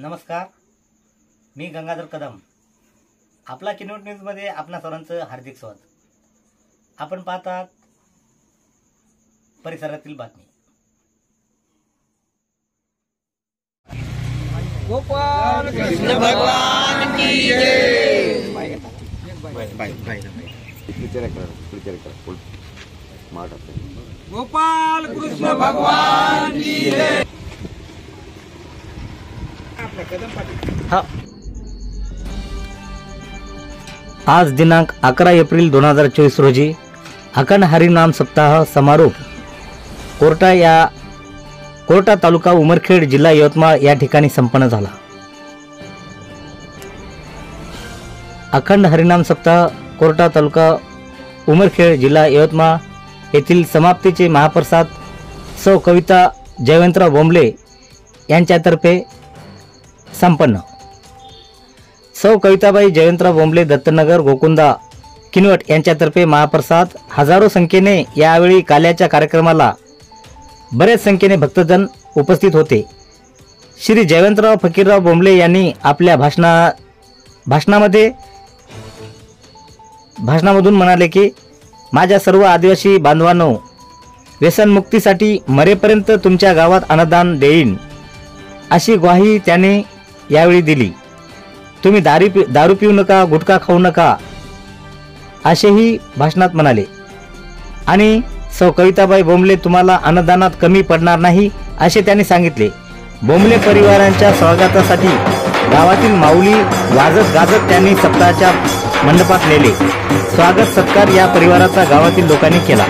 नमस्कार, मी गंगाधर कदम. आपला किनवट न्यूजमध्ये आपणा सर्वांचं हार्दिक स्वागत. आपण पाहतात परिसरातील बातमी. गोपाल कृष्ण भगवान की जय. गोपाल कृष्ण भगवान की जय. आज दिनांक 11 एप्रिल 2024 रोजी अखंड हरिनाम सप्ताह समारोप कोर्टा तालुका उमरखेड जिल्हा यवतमाळ या ठिकाणी संपन्न झाला. अखंड हरिनाम सप्ताह कोर्टा तालुका उमरखेड जिल्हा यवतमाळ येथील समाप्तीचे महाप्रसाद सौ कविता जयवंतराव बोंबले यांच्यातर्फे संपन्न. सौ कविताबाई जयवंतराव बोंबले दत्तनगर गोकुंदा किनवट यांच्यातर्फे महाप्रसाद. हजारो संख्येने यावेळी काल्याच्या कार्यक्रमाला बरेच संख्येने भक्तजन उपस्थित होते. श्री जयवंतराव फकीरराव बोंबले यांनी आपल्या भाषणामधून म्हणाले की माझ्या सर्व आदिवासी बांधवांनो, व्यसनमुक्तीसाठी मरेपर्यंत तुमच्या गावात अन्नदान देईन अशी ग्वाही त्याने यावेळी दिली. तुम्ही दारू पिऊ नका, गुटखा खाऊ नका असेही भाषणात म्हणाले. आणि सौ कविताबाई बोंबले तुम्हाला अन्नदानात कमी पडणार नाही असे त्यांनी सांगितले. बोंबले परिवारांच्या स्वागतासाठी गावातील माऊली वाजत गाजत त्यांनी सप्ताहाच्या मंडपात नेले. स्वागत सत्कार या परिवाराचा गावातील लोकांनी केला.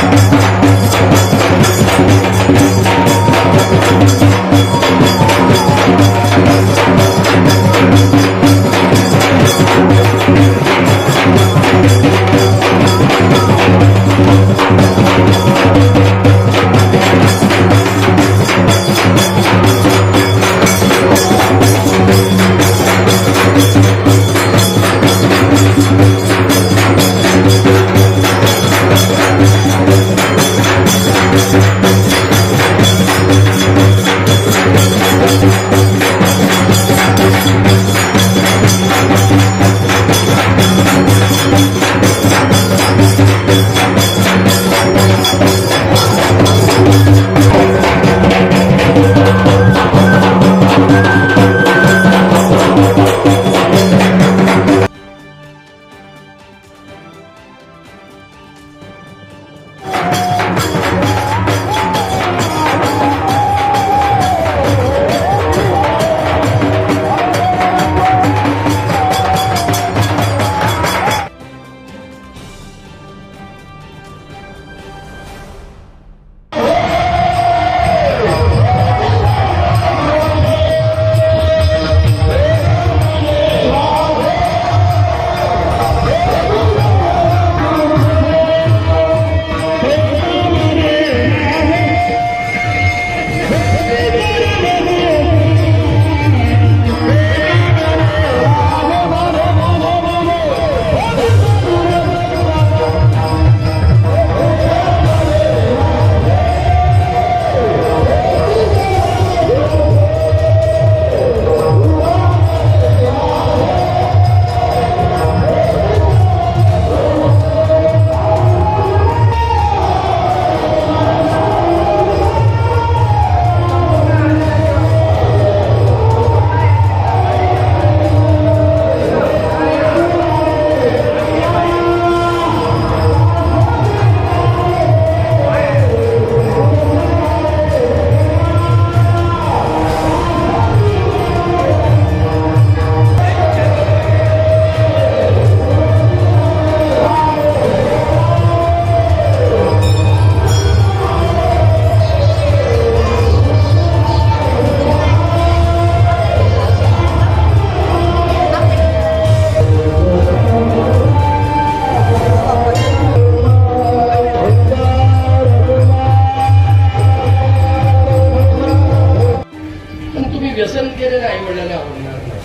व्यसन केलेलं आई वडिलांना आवडणार नाही.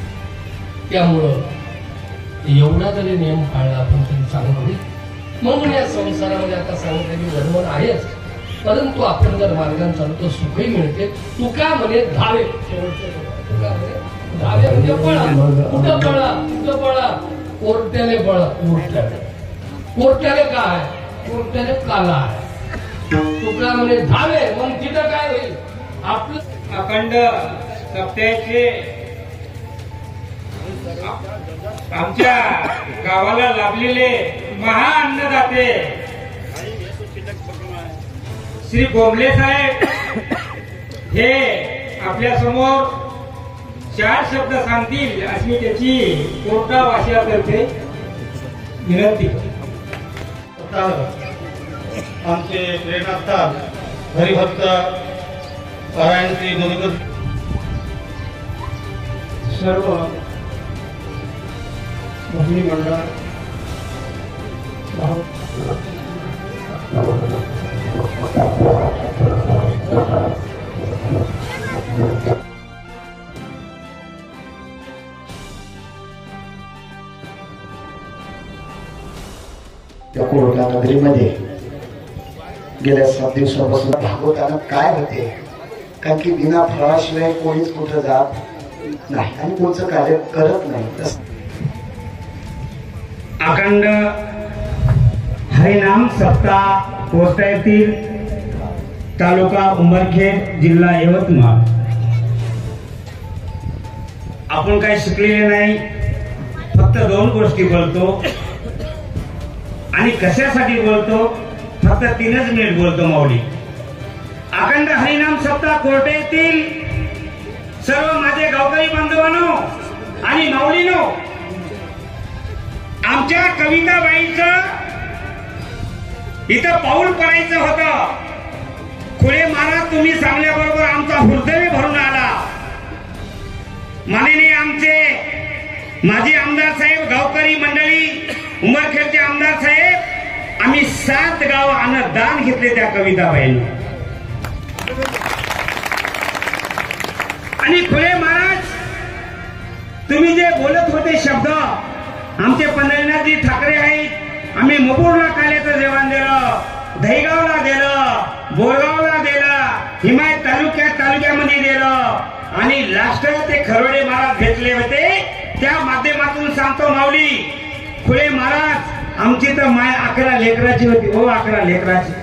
त्यामुळं एवढा तरी नियम पाळला आपण तरी चांगलं होईल. म्हणून या संसारामध्ये आता सांगितलं की धर्म आहेच, परंतु आपण जर मार्गाने चालतो सुखही मिळते. तुका म्हणे धावे, तुका म्हणे धावे म्हणजे पळा. कुठं पळा, कुठं पळा? कोर्ट्याने पळा. कोर्ट्याने काय? कोर्ट्याने काला आहे. तुका म्हणे धावे, मग तिथं काय होईल? आपलं अखंड सप्त्याचे आमच्या गावाला लाभलेले महाअन्नदाते श्री बोंबले साहेब हे आपल्या समोर 4 शब्द सांगतील अशी त्याची कोर्टावासियातर्फे विनंती. आमचे प्रेरणास्थान हरिभक्त पारायण श्री मधुकर सर्व भगिनी मंडळ या कोरोना नगरीमध्ये गेल्या 7 दिवसापासून भागवताना काय होते, कारण की बिना फळाशिवाय कोणीच कुठं जात नाही आणि कोणचं कार्य करत नाही. अखंड हरिनाम सप्ताह पोस्टा येथील तालुका उमरखेड जिल्हा यवतमाळ. आपण काही शिकलेले नाही, फक्त 2 गोष्टी बोलतो आणि कशासाठी बोलतो फक्त 3च मिनिट बोलतो. माऊली अखंड हरिनाम सप्ताह कोर्टे येथील सर्व माझे गावकरी बांधवांनो आणि माऊलीनो, आमच्या कविताबाईंचं इथं पाऊल पडायचं होतं. खुले महाराज तुम्ही सांगल्याबरोबर आमचा हृदय भरून आला. माननीय आमचे माजी आमदार साहेब, गावकरी मंडळी, उमरखेडचे आमदार साहेब, आम्ही 7 गाव अन्नदान घेतले त्या कविताबाईंना. आणि खुले महाराज तुम्ही जे बोलत होते शब्द, आमचे पंढरीनाथजी ठाकरे आहेत, आम्ही मपूरला काल्याचं जेवण दिलं, दहीगावला दिलं, बोरगावला दिलं, हिमायत तालुक्यामध्ये दिलं आणि लास्ट ते खरोडे महाराज भेटले होते. त्या माध्यमातून सांगतो माऊली, खुले महाराज आमची तर माय 11 लेकराची होती. हो 11 लेकराची.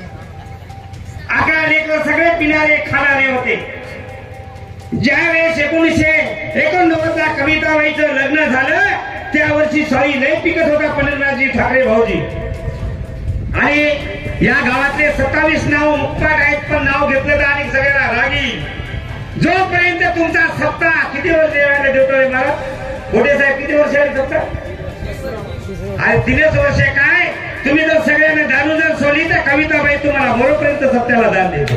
11 लेकर सगळे पिणारे खाणारे होते. ज्यावेळेस 1989 कविताबाईचं लग्न झालं त्या वर्षी साई लय पिकत होता पंढरीनाथजी ठाकरे भाऊजी. आणि या गावातले 27 नाव मुक्पाट आहेत, पण नाव घेतलं तर आणि सगळ्याला रागी. जोपर्यंत तुमचा सप्ताह किती वर्ष जेवायला देतो रे महाराज? मोठे साहेब किती वर्ष आहे सप्ताह? आणि 3च वर्ष काय? तुम्ही जर सगळ्यांना दारू जर सोडली तर कविताबाई तुम्हाला मरोपर्यंत सप्त्याला दान देतो.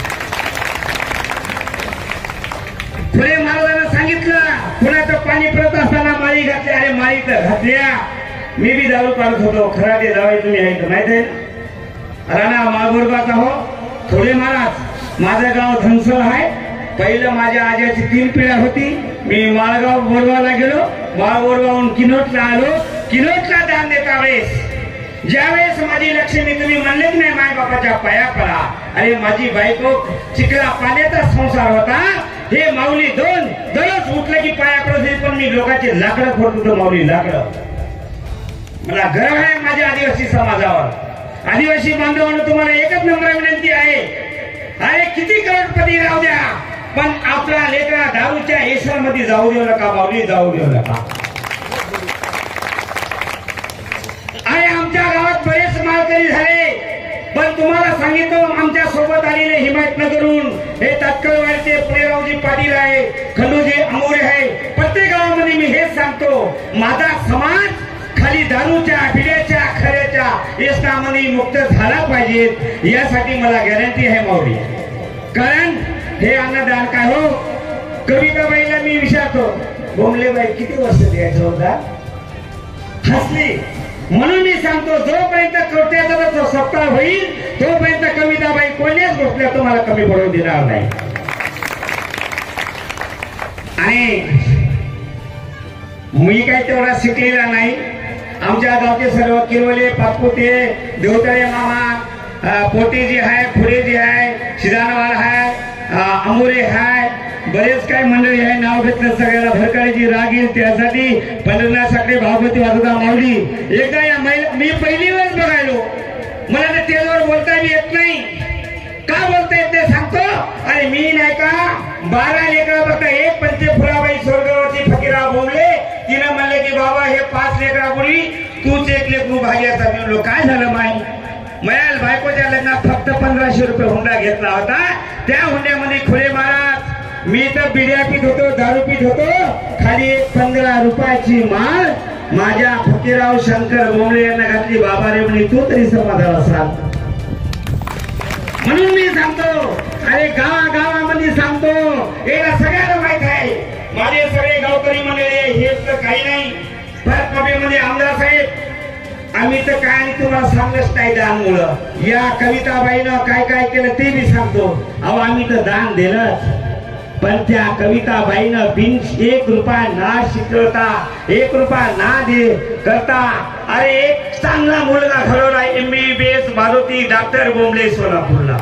फुले महाराजांना सांगितलं, पुण्याचं पाणी पडत असताना माळी घातली. अरे माळी तर घातल्या, मी बी दारू काढत होतो. खरा ते जावई तुम्ही आहे माहित आहे ना? राणा माळगोरगावचा हो फुले महाराज. माझं गाव धनसळ आहे. पहिलं माझ्या आज्याची 3 पिढ्या होती. मी माळगाव बोरगावला गेलो, माळगोरगावून किनोटला आलो. किनोटला दान देता वेळेस ज्यावेळेस माझी लक्ष्मी तुम्ही म्हणलेच नाही माय बापाच्या पाया पडा. अरे माझी बायको चिखला पाण्याचा संसार होता. हे माऊली दररोज उठलं की पाया पडत, पण मी लोकांचे लाकडं फोडत होतो. माऊली लाकडं. मला गर्व आहे माझ्या आदिवासी समाजावर. आदिवासी बांधवांना तुम्हाला एकच नम्र विनंती आहे, अरे किती करोडपती राहू द्या, पण आपला लेकरा दारूच्या हेसरमध्ये जाऊ देऊ नका. माऊली जाऊ देऊ नका. आणि आमच्या गावात बरेच माळकरी झाले, पण तुम्हाला सांगितलं आमच्या सोबत आलेले हिमायतनगरहून हे तात्काळवाडीचे पुणेरावजी पाटील आहे, खंडूजी आमोरे आहे. प्रत्येक गावामध्ये मी हेच सांगतो, माझा समाज खाली दारूच्या, बिड्याच्या, खऱ्याच्या व्यसनामध्ये मुक्त झाला पाहिजे, यासाठी मला गॅरंटी आहे माऊली. कारण हे अन्नदान काय हो. कविताबाईला मी विचारतो, बोंबलेबाई किती वर्ष द्यायचं होता? हसली. म्हणून मी सांगतो, जोपर्यंत कवट्याचा सप्ताह होईल तोपर्यंत कविताबाई कोणत्याच गोष्टीला तुम्हाला कमी पडू देणार नाही. आणि मी काही तेवढा शिकलेला नाही. आमच्या गावचे सर्व किरवले, पाचपुते, देवतळे मामा, पोटेजी आहे, खुडेजी आहे, शिदानवाड आहे, अमोरे आहे, बरेच काही मंडळी आहे. नाव घेतलं सगळ्याला भरकाळीची राग येईल त्यासाठी पंढरनाथ साखरे भागवती वाजवता माऊली. एकदा या मी पहिली वेळेस बघायलो, मला ते तेलवर बोलता येत नाही. का बोलता येत नाही सांगतो. अरे मी नाही का 12 लेकरा बघता एक पंचे फुलाबाई स्वर्गवती फकीरा बोलले. तिनं म्हणले की बाबा हे 5 लेकरा बोली तूच एक लेकरू भाग्याचा. मी म्हणलो काय झालं माई. मयाल बायकोच्या लग्नात फक्त 1500 रुपये हुंडा घेतला होता. त्या हुंड्यामध्ये खुले महाराज मी तर बिड्या पीत होतो, दारू पीत होतो. खाली 15 रुपयाची माळ माझ्या फकीराव शंकर बोंबले यांना घातली. बाबा रे म्हणे तू तरी समाधान असाल. म्हणून मी सांगतो, अरे गावागावामध्ये सांगतो, याला सगळ्याला माहित आहे. माझे सगळे गावकरी मंडळी हेच तर काही नाही. परसबागेमध्ये आमदार साहेब आम्ही तर काय आणि तुम्हाला सांगलंच नाही दानमुळं. या कविताबाईनं काय काय केलं ते मी सांगतो. अहो आम्ही तर दान दिलंच, पण त्या कविताबाईनं बिन 1 रुपया ना शिकवता, 1 रुपया ना दे करता अरे एक चांगला मुलगा घडवला. MBBS मारुती डॉक्टर बोंबले सोलापूरला.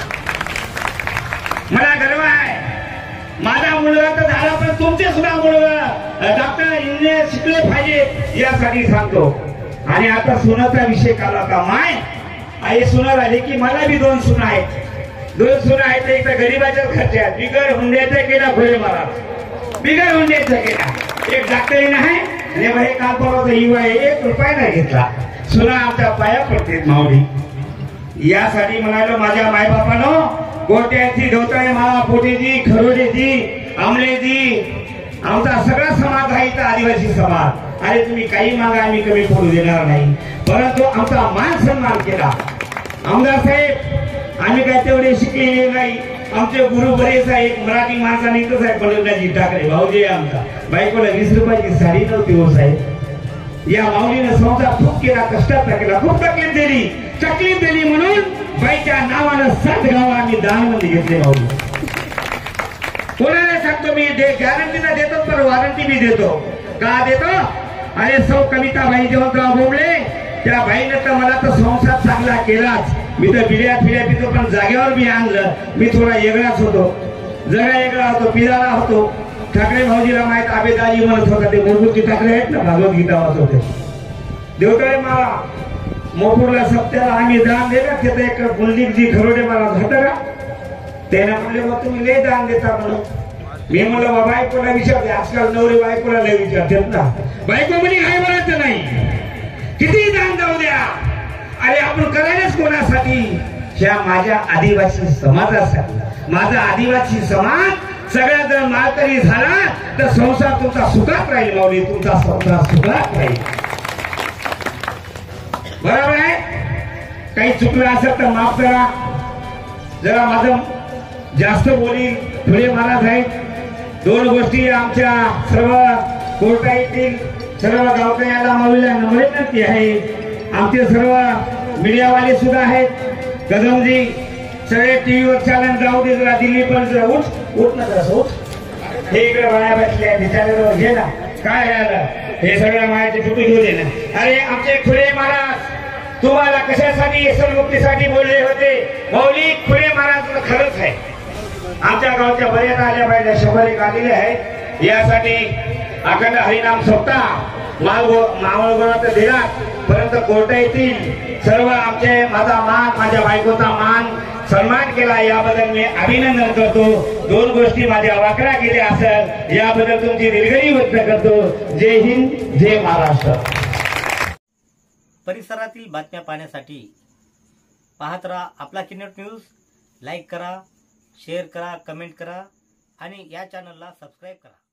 मला गर्व आहे. माझा मुलगा तर झाला, पण तुमचे सुद्धा मुलगा डॉक्टर इंजिनियर शिकले पाहिजे यासाठी सांगतो. आणि आता सुनाचा विषय काढला का माय. आई सुना झाली की मला बी 2 सुना आहेत. 2 सुना आहेत. एक तर गरीबाच्या घरच्या आहेत. बिगर हुंड्याचा केला खुले महाराज, बिगर हुंड्याचा केला. एक डॉक्टरीन आहे आणि हे काल परवाचा युवा 1 रुपया नाही घेतला. सुना आमच्या पाया पडते माऊली. यासाठी म्हणालो माझ्या मायबापानो गोट्याची धोताळे माळा पोटेजी खरोडेजी आमलेजी आमचा सगळा समाज आहे इथं आदिवासी समाज. अरे तुम्ही काही मागा आम्ही कमी पडू देणार नाही, परंतु आमचा मान सन्मान केला. आमदार साहेब आम्ही काय तेवढे शिकलेले नाही. आमचे गुरु बरेच आहे. एक मराठी माणसाने इथंच आहे पंढरनाथजी ठाकरे भाऊजी आमचा. बायकोला 20 रुपयाची साडी नव्हती हो साहेब. या माऊलीनं संसार खूप केला, कष्टाचा केला, खूप तकलीफ दिली म्हणून बाईच्या नावानं 7 गाव आम्ही दानमध्ये घेतले. माऊली कोणाला सांगतो मी गॅरंटीला देतो, पण वॉरंटी मी देतो. का देतो. अरे सौ कविताबाई जेव्हा बोलले त्या बाईनं तर मला तर संसार चांगला केलाच. मी तर बिड्या पितो, पण जागेवर मी आणलं. मी थोडा वेगळाच होतो, जरा वेगळा होतो, पिराला होतो. ठाकरे भाऊजीला माहित आबेदाजी म्हणत होता. ते मूलभूत ठाकरे आहेत ना, भागवतगीता वाचत होते. देवताळे मला मोपूरला सप्त्याला आम्ही दान दिलं. तिथे एक गुलदीपजी खरोडे मला होतं का. त्याने म्हणले मग तुम्ही लय दान देता म्हणून. मी म्हणलं बा बायकोला विचारते. आजकाल नवरे बायकोला लय विचारतात ना. बायको म्हणे काय म्हणायचं नाही, किती दान जाऊ द्या. अरे आपण करायलाच कोणासाठी. ह्या माझ्या आदिवासी समाजासाठी. माझा आदिवासी समाज सगळ्यात जर माळकरी झाला तर संसार तुमचा सुखात राहील. माऊली तुमचा संसार सुखात राहील. बरोबर आहे. काही चुकलं असेल तर माफ करा. जरा माझं जास्त बोली फुले महाराज आहेत. 2 गोष्टी आमच्या सर्व कोर्टा येथील सर्व गावकऱ्याला माऊलीला विनंती आहे. आमचे सर्व मीडियावाले सुद्धा आहेत. कदमजी सगळे टीव्हीवर चॅनल जाऊ दे. जरा दिल्ली पण उठ ना जरा उठ. हे इकडे बाया बसल्या चॅनलवर घे ना. काय झालं हे सगळ्या मायाचे फोटो घेऊ दे ना. अरे आमचे खुले महाराज तुम्हाला कशासाठी व्यसनमुक्तीसाठी बोलले होते. माऊली खुले महाराज खरंच आहे. आमच्या गावच्या बऱ्याच आल्या पाहिजे 100 आलेले आहेत. यासाठी अखंड हरिनाम सोपता मावळगोळा दिला, परंतु कोर्टा येथील सर्व आमचे माझा मान माझ्या बायकोचा मान सन्मान केला. याबद्दल मी अभिनंदन करतो. 2 गोष्टी माझ्या वाकड्या केल्या असेल याबद्दल तुमची दिलगिरी व्यक्त करतो. जय हिंद, जय महाराष्ट्र. परिसरातील बातम्या पाहण्यासाठी पाहत राहा आपला किन्नट न्यूज. लाईक करा, शेअर करा, कमेंट करा आणि या चॅनलला सबस्क्राईब करा.